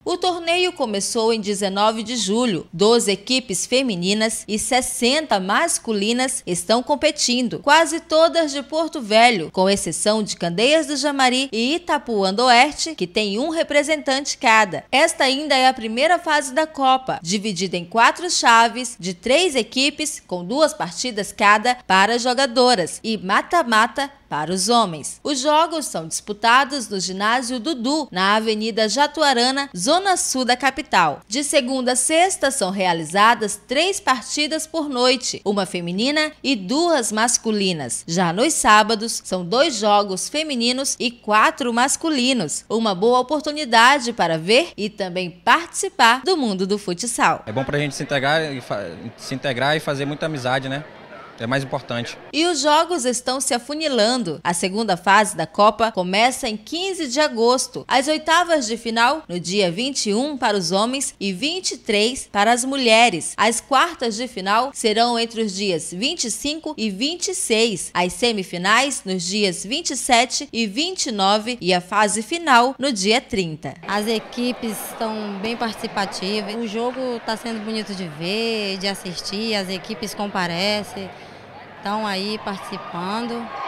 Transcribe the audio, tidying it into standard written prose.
O torneio começou em 19 de julho. 12 equipes femininas e 60 masculinas estão competindo, quase todas de Porto Velho, com exceção de Candeias do Jamari e Itapuã do Oeste, que tem um representante cada. Esta ainda é a primeira fase da Copa, dividida em 4 chaves de 3 equipes, com 2 partidas cada para as jogadoras e mata-mata para os homens. Os jogos são disputados no ginásio Dudu, na Avenida Jatuarana, zona sul da capital. De segunda a sexta são realizadas 3 partidas por noite, uma feminina e 2 masculinas. Já nos sábados, são 2 jogos femininos e 4 masculinos. Uma boa oportunidade para ver e também participar do mundo do futsal. É bom para a gente se integrar e fazer muita amizade, né? É mais importante. E os jogos estão se afunilando. A segunda fase da Copa começa em 15 de agosto. As oitavas de final no dia 21 para os homens e 23 para as mulheres. As quartas de final serão entre os dias 25 e 26. As semifinais nos dias 27 e 29 e a fase final no dia 30. As equipes estão bem participativas. O jogo está sendo bonito de ver, de assistir. As equipes comparecem. Estão aí participando.